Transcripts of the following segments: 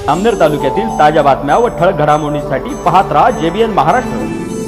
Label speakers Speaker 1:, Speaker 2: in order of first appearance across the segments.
Speaker 1: जामनेर तालुक्यातील ताज्या बातम्या व ठळक घडामोडींसाठी पाहत रहा JBN महाराष्ट्र।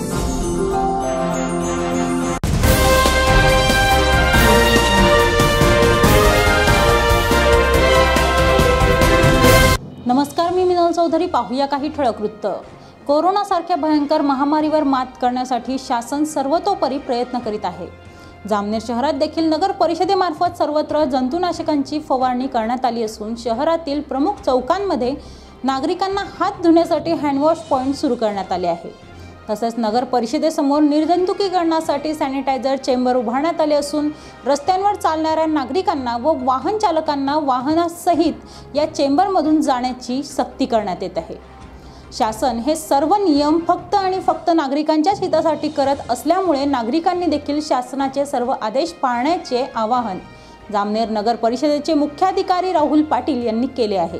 Speaker 2: नमस्कार, मी मिनल चौधरी। पाहूया काही ठळक वृत्त। कोरोना सारख्या भयंकर महामारीवर मात करण्यासाठी शासन सर्वतोपरी प्रयत्न करीत आहे। जामनेर शहरात देखील नगर परिषदेमार्फत सर्वत्र जंतुनाशकांची फवारणी करण्यात आली असून शहरातील प्रमुख चौकांमध्ये नागरिकांना हात धुण्यासाठी हँडवॉश पॉइंट सुरू करण्यात आले आहे। तसेच नगर परिषदेसमोर निर्जंतुकीकरणासाठी सॅनिटायझर चेंबर उभारण्यात आले असून रस्त्यांवर चालणाऱ्या नागरिकांना व वाहन चालकांना वाहनासहित या चेंबरमधून जाण्याची सक्ती करण्यात येत आहे। शासन हे सर्व नियम फक्त आणि फक्त नागरिकांच्याच हितासाठी करत असल्यामुळे नागरिकांनी देखील शासनाचे सर्व आदेश पाळण्याचे आवाहन जामनेर नगर परिषदेचे मुख्याधिकारी राहुल पाटील यांनी केले आहे।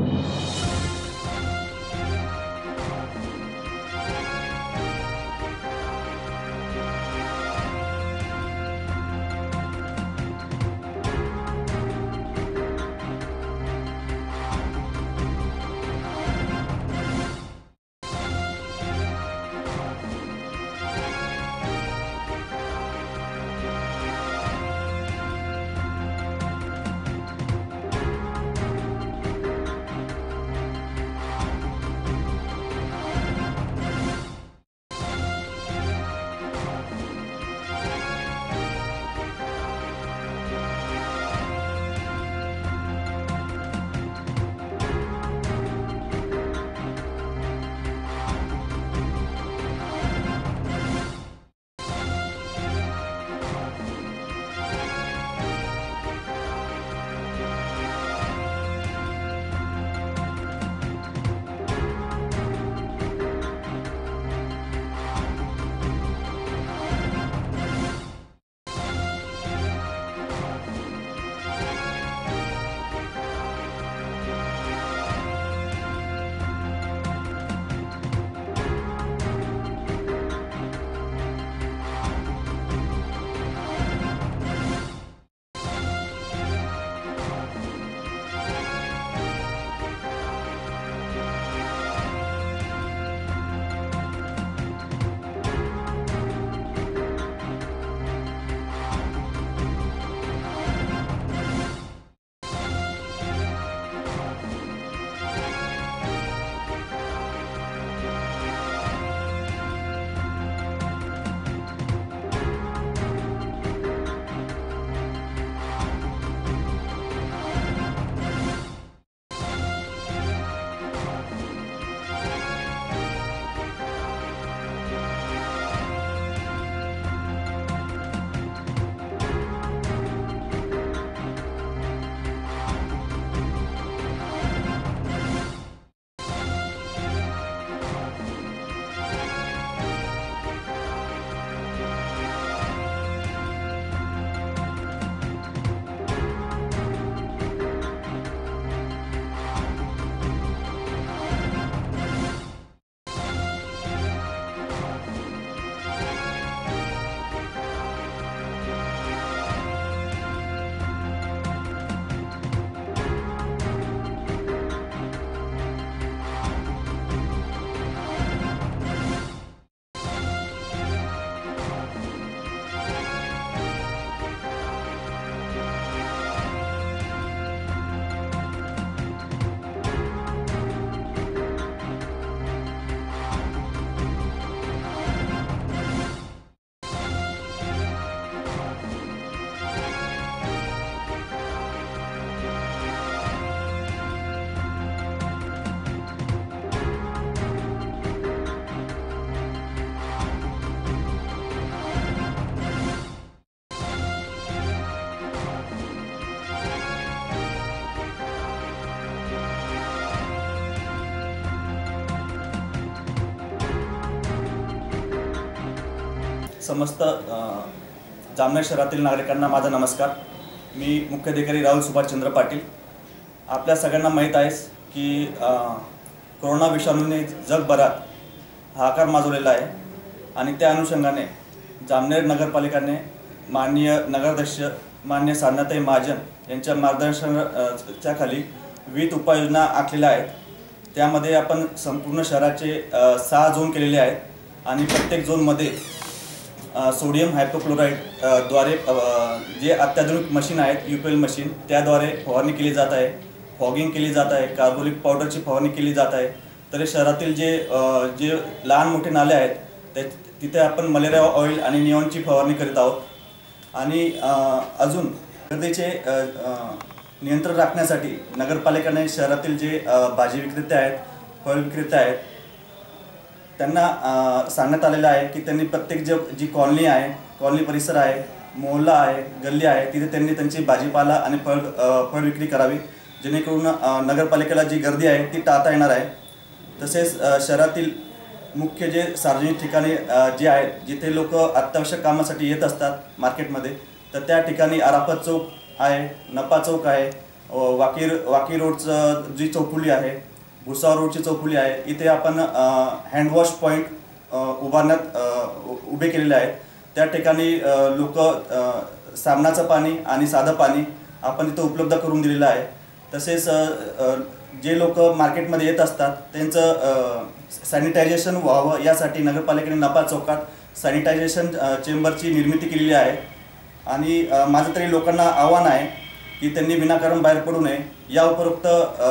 Speaker 3: समस्त जामनेर शहरातील नागरिकांना माझा नमस्कार। मी मुख्याधिकारी राहुल सुभाषचंद्र पाटील। आपल्या सगळ्यांना माहीत आहे की कोरोना विषाणूने जगभरात हाहाकार माजवलेला आहे आणि त्या अनुषंगाने जामनेर नगरपालिकेने माननीय नगराध्यक्ष माननीय साधनाताई महाजन यांच्या मार्गदर्शनाच्या खाली विविध उपाययोजना आखलेल्या आहेत। त्यामध्ये आपण संपूर्ण शहराचे 6 झोन केलेले आहेत आणि प्रत्येक झोनमध्ये सोडियम हायपोक्लोराईड द्वारे जे अत्याधुनिक मशीन आहेत UPL मशीन त्याद्वारे फवारणी केली जात आहे, फॉगिंग केली जात आहे, कार्बोलिक पावडरची फवारणी केली जात आहे. तर शहरातील जे लहान मोठे नाले आहेत तिथे आपण मलेरिया ऑइल आणि निऑनची फवारणी करीत आहोत. आणि अजून गर्दीचे नियंत्रण राखण्यासाठी नगरपालिकेने शहरातील जे भाजी विक्रेते आहेत, फळ विक्रेते आहेत त्यांना सांगण्यात आलेलं आहे की त्यांनी प्रत्येक जी कॉलनी आहे, कॉलनी परिसर आहे, मोहल्ला आहे, गल्ली आहे, तिथे त्यांनी त्यांची भाजीपाला आणि फळ विक्री करावी, जेणेकरून नगरपालिकेला जी गर्दी आहे ती टाळता येणार आहे. तसेच शहरातील मुख्य जे सार्वजनिक ठिकाणे जे आहेत जिथे लोक अत्यावश्यक कामासाठी येत असतात मार्केटमध्ये, तर त्या ठिकाणी आराफत चौक आहे, नपा चौक आहे, वाकी रोडचं जी चौफुली आहे, भुसावळ रोडची चौफुली आहे, इथे आपण हँडवॉश पॉईंट उभे केलेले आहेत. त्या ठिकाणी लोक साबणाचं पाणी आणि साधं पाणी आपण तिथं उपलब्ध करून दिलेलं आहे. तसेच जे लोक मार्केटमध्ये येत असतात त्यांचं सॅनिटायझेशन व्हावं यासाठी नगरपालिकेने नपा चौकात सॅनिटायझेशन चेंबरची निर्मिती केलेली आहे. आणि माझं तरी लोकांना आव्हान आहे की त्यांनी विनाकारण बाहेर पडू नये. या उपरोक्त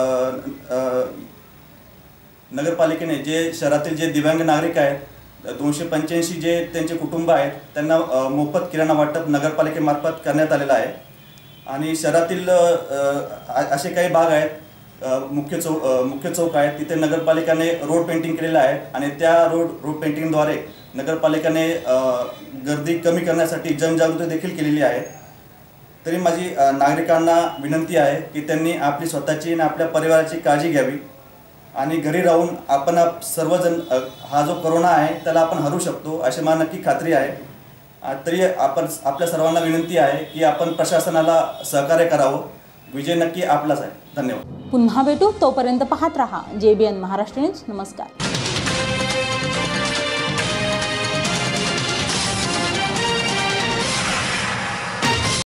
Speaker 3: नगरपालिकेने जे शहरातील जे दिव्यांग नागरिक आहेत 285 जे त्यांचे कुटुंब आहेत त्यांना मोफत किराणा वाटप नगरपालिकेमार्फत करण्यात आलेलं आहे. आणि शहरातील असे काही भाग आहेत, मुख्य चौक आहेत, तिथे नगरपालिकेने रोड पेंटिंग केलेलं आहे आणि त्या रोड पेंटिंगद्वारे नगरपालिकेने गर्दी कमी करण्यासाठी जनजागृती देखील केलेली आहे. तरी माझी नागरिकांना विनंती आहे की त्यांनी आपली स्वतःची आणि आपल्या परिवाराची काळजी घ्यावी आणि घरी राहून आपण सर्वजण हा जो कोरोना आहे त्याला आपण हरू शकतो अशी मला नक्की खात्री आहे. तरी आपल्या सर्वांना विनंती आहे की आपण प्रशासनाला सहकार्य करावं. विजय नक्की आपलाच आहे. धन्यवाद.
Speaker 2: पुन्हा भेटू, तोपर्यंत पाहत रहा JBN महाराष्ट्र न्यूज. नमस्कार.